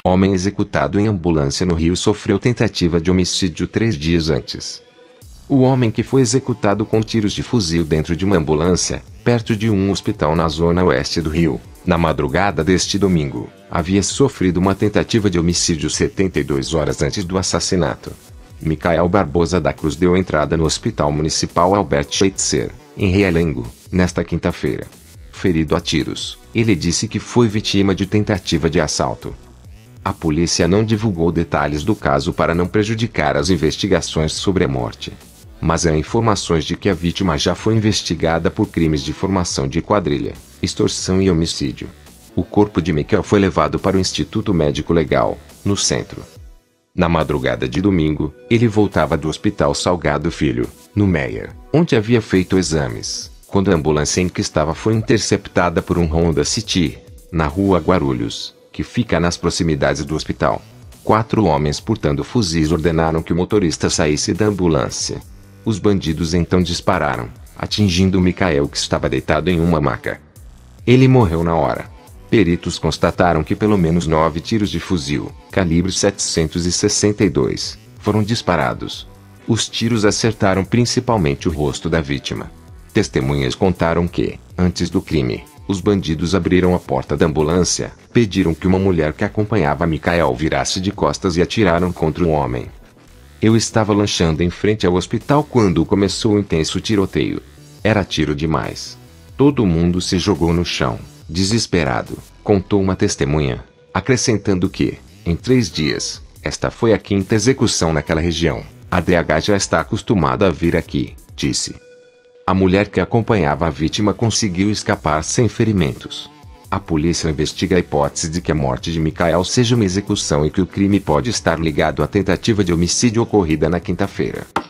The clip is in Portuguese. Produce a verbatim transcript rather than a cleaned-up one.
Homem executado em ambulância no Rio sofreu tentativa de homicídio três dias antes. O homem que foi executado com tiros de fuzil dentro de uma ambulância, perto de um hospital na zona oeste do Rio, na madrugada deste domingo, havia sofrido uma tentativa de homicídio setenta e duas horas antes do assassinato. Micael Barbosa da Cruz deu entrada no Hospital Municipal Albert Schweitzer, em Realengo, nesta quinta-feira. Ferido a tiros, ele disse que foi vítima de tentativa de assalto. A polícia não divulgou detalhes do caso para não prejudicar as investigações sobre a morte. Mas há informações de que a vítima já foi investigada por crimes de formação de quadrilha, extorsão e homicídio. O corpo de Micael foi levado para o Instituto Médico Legal, no centro. Na madrugada de domingo, ele voltava do Hospital Salgado Filho, no Meier, onde havia feito exames, quando a ambulância em que estava foi interceptada por um Honda City, na rua Guarulhos, que fica nas proximidades do hospital. Quatro homens portando fuzis ordenaram que o motorista saísse da ambulância. Os bandidos então dispararam, atingindo Micael, que estava deitado em uma maca. Ele morreu na hora. Peritos constataram que pelo menos nove tiros de fuzil, calibre setecentos e sessenta e dois, foram disparados. Os tiros acertaram principalmente o rosto da vítima. Testemunhas contaram que, antes do crime, os bandidos abriram a porta da ambulância, pediram que uma mulher que acompanhava Micael virasse de costas e atiraram contra o homem. Eu estava lanchando em frente ao hospital quando começou o intenso tiroteio. Era tiro demais. Todo mundo se jogou no chão, desesperado, contou uma testemunha, acrescentando que, em três dias, esta foi a quinta execução naquela região. A D H já está acostumada a vir aqui, disse. A mulher que acompanhava a vítima conseguiu escapar sem ferimentos. A polícia investiga a hipótese de que a morte de Micael seja uma execução e que o crime pode estar ligado à tentativa de homicídio ocorrida na quinta-feira.